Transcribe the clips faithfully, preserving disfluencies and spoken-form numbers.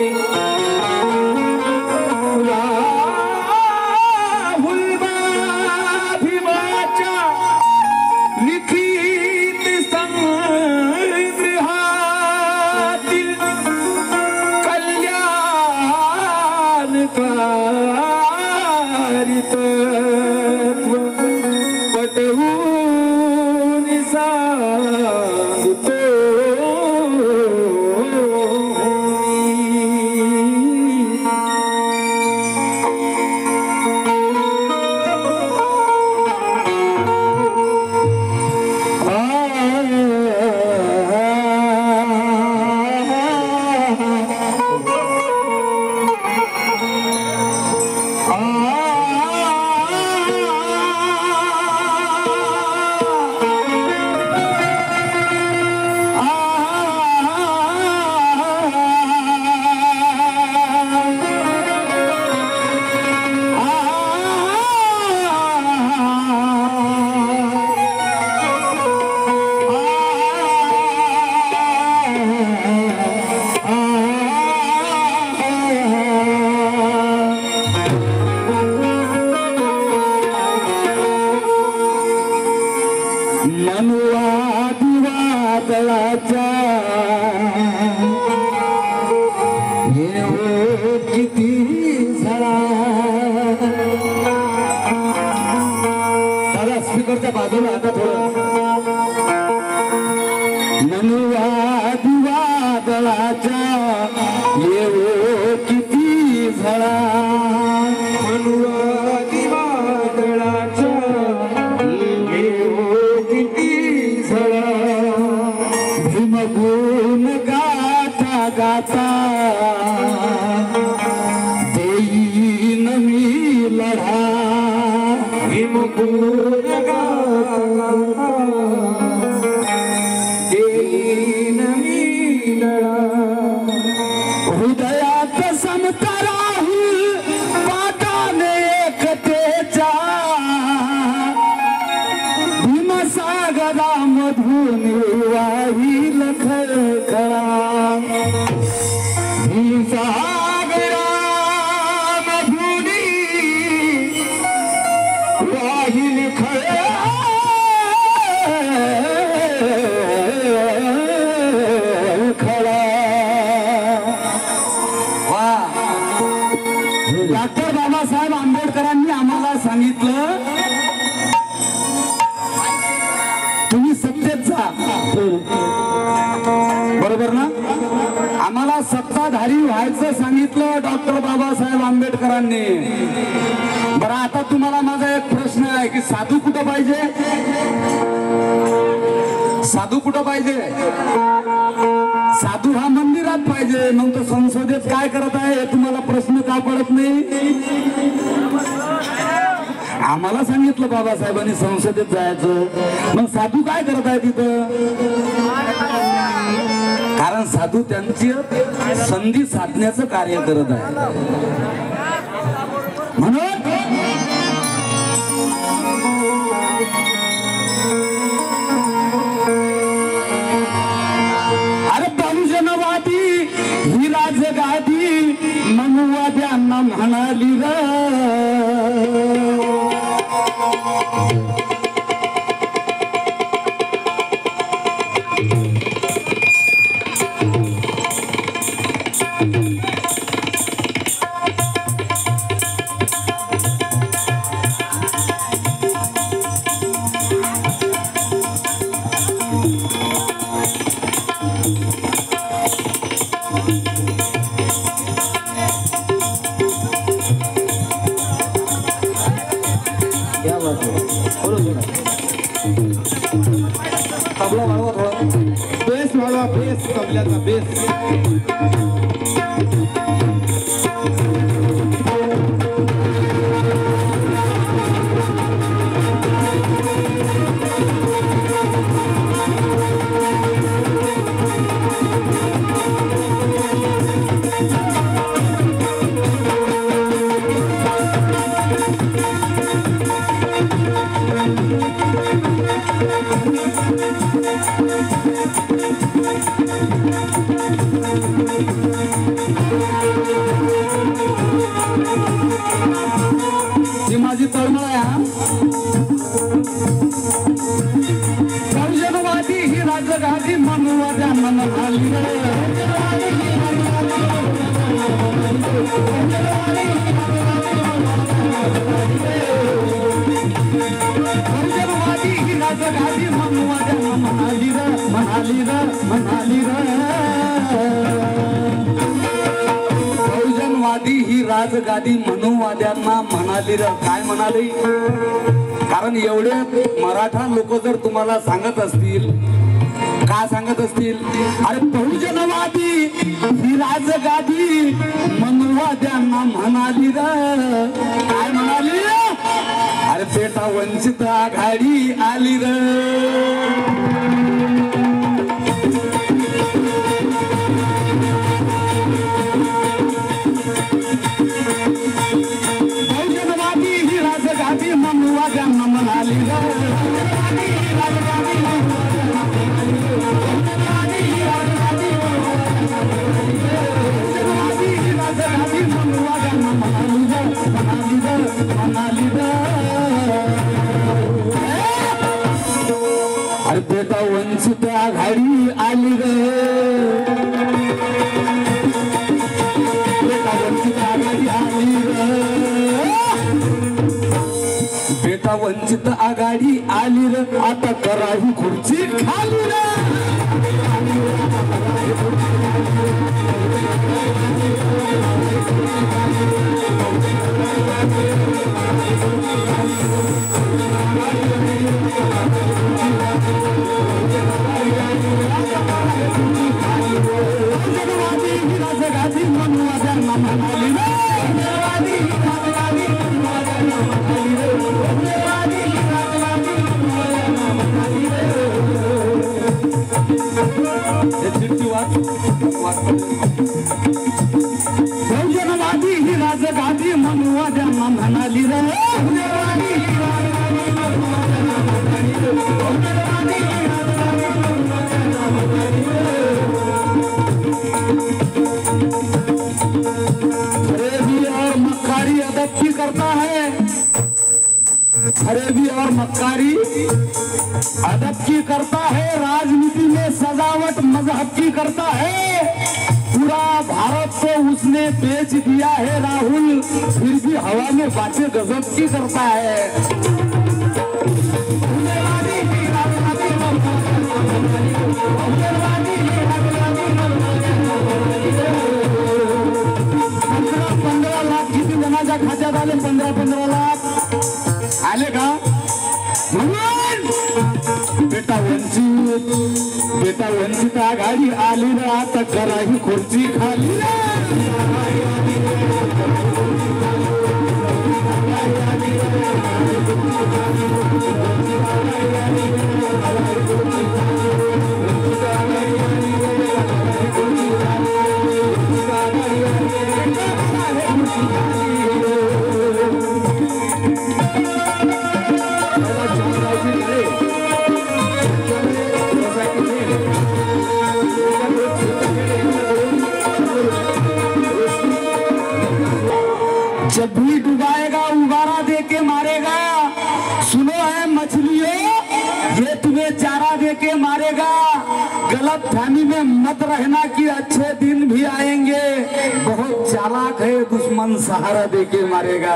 बाबासाहेबांनी संसदेत जायचं मग साधू काय करत आहे तिथं कारण साधू त्यांची संधी साधण्याचं कार्य करत आहे म्हणून अरे बहुजनवादी ही राजगादी मनुवाद्यांना म्हणाली र तबला वाढवा थोडा बेस वाढवा बेस तबल्याचा बेस Thank you. ही माझी तळमळ आहे हा. सर्जनवादी ही राजगादी मनुवाद्या मन आली सर्जनवादी ही राजगादी मनुवाद्या म्हणाली र म्हणाली र म्हणाली र बहुजनवादी ही राजगादी मनुवाद्यांना म्हणाली र. काय म्हणाली? कारण एवढे मराठा लोक जर तुम्हाला सांगत असतील, का सांगत असतील, अरे बहुजनवादी ही राजगादी मनुवाद्यांना म्हणाली र. काय म्हणाली? अरे पेटा वंचित आघाडी आली र. बहुजनवादी ही राजगादी मनुवाद्यांना म्हणाली र. अरे बेटा वंचित आघाडी आली रे. बेटा वंचित आघाडी आली रे. बेटा वंचित आघाडी आली रे. आता करा ही खुर्ची खाली रे. बहुजनवादी ही राजगादी मनुवाद्यांना म्हणाली रे. फरेबी और मक्कारी अदब की करता है. फरेबी और मक्कारी अदब की करता है. राजनीति में सजावट मजहब की करता है. पूरा भारत को उसने बेच दिया है राहुल, फिर भी हवा में बातें गजब की करता है. पंधरा पंधरा लाख किती जणांच्या खात्यात आले? पंधरा पंधरा लाख आले का? म्हणून बेटा वंचित बेटा वंचित आघाडी आली ना. आता करा ही खुर्ची खाली. जब भी डुबाएगा उबारा दे के मारेगा. सुनो है मछलियों, ये तुम्हें चारा दे के मारेगा. गलत फहमी में मत रहना कि अच्छे दिन भी आएंगे. बहुत चालाक है दुश्मन, सहारा दे के मारेगा.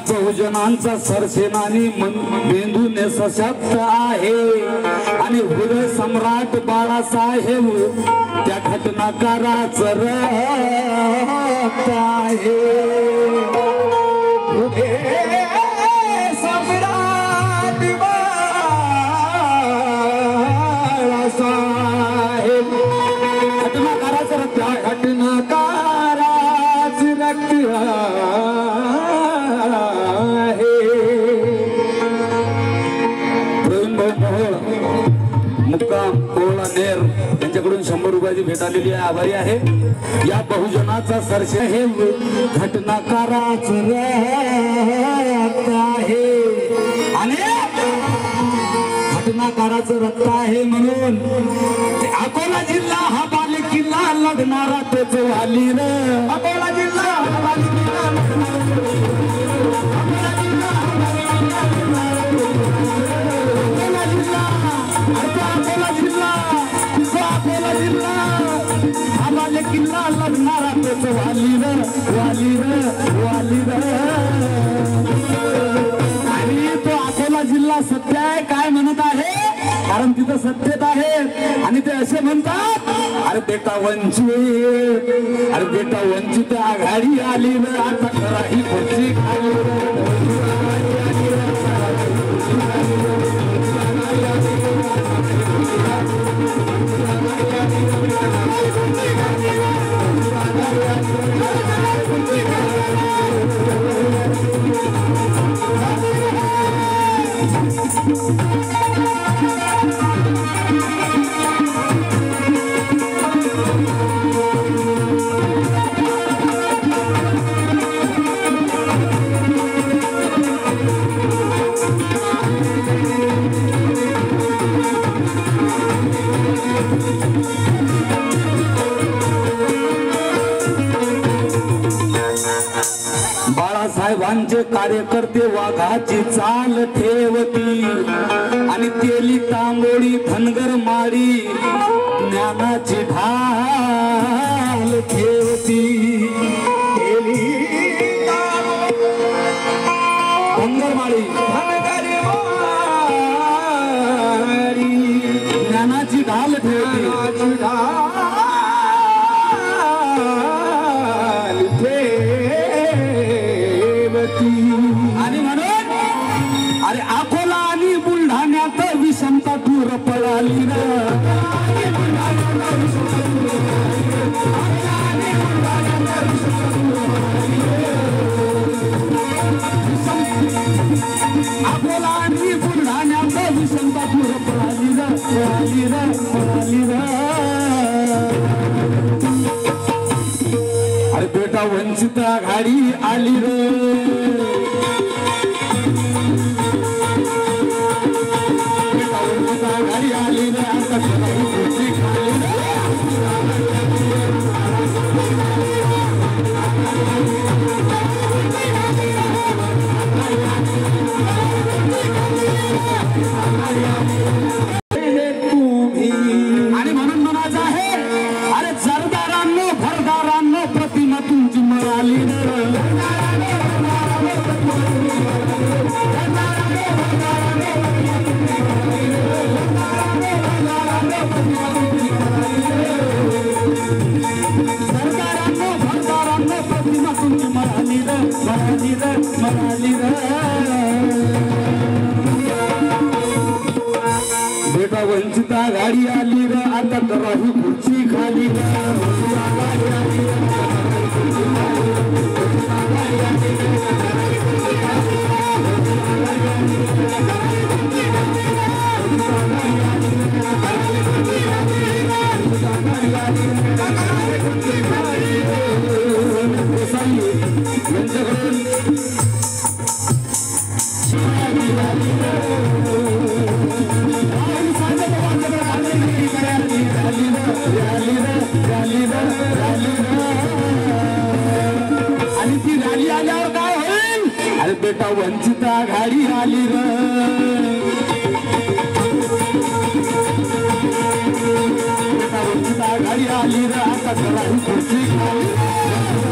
बहुजनांचा सरसेनानी मेंदूने सशक्त आहे आणि हृदय सम्राट बाळासाहेब त्या घटनाकाराच रक्त आहे. सम्राट बाळासाहेब घटनाकाराच रक्त घटनाकाराच रक्त मुक्काम कोळा नेर त्यांच्याकडून शंभर रुपयाची भेट आलेली आहे. आभारी आहे. या बहुजनाचा सरसे हे घटनाकाराच रक्त आहे आणि घटनाकाराचं रक्त आहे म्हणून अकोला जिल्हा हा बाले किल्ला लढणारा तोच वाली र. अकोला जिल्हा हा बाले किल्ला किल्ला लढणारा तोच वाली र वाली र वाली र. आणि तो अकोला जिल्हा सत्य आहे काय म्हणत आहे कारण तिथं सत्यता आहे आणि ते असे म्हणतात अरे बेटा वंचित अरे बेटा वंचित आघाडी आली र आता खरा ही खुर्ची खाली बाळासाहेबांचे कार्यकर्ते वाघाची चाल ठेवती आणि तेली तांबोळी धनगर माडी ज्ञानाची ढाल ठेवती. धनगर माडी ज्ञानाची ढाल ठेवती. आणि म्हणून अरे अकोला आणि बुलढाण्यात विषमता दूर पळाली ना. अकोला आणि बुलढाण्यात विषमता दूर पळाली ना पळाली ना पळाली ना. अरे बेटा वंचित आघाडी आली रे. बेटा वंचित आघाडी आली रे आता खरी खुर्ची खाली रे. आणि म्हणून म्हणायचं आहे अरे जरदारांनो घरदारांनो प्रतिमा तुमची मिळाली जरदारांनो घरदारांनो प्रतिमा तुमची मिळाली रे मिळाली रे मिळाली रे. बेटा वंचिता गाडी आली रे आता कराही खुर्ची खाली रे. आणि ती रॅली आल्यावर काय होईल अरे बेटा वंचिता गाडी आली र. बेटा वंचिता गाडी आली र आता घराही खुर्ची खाली.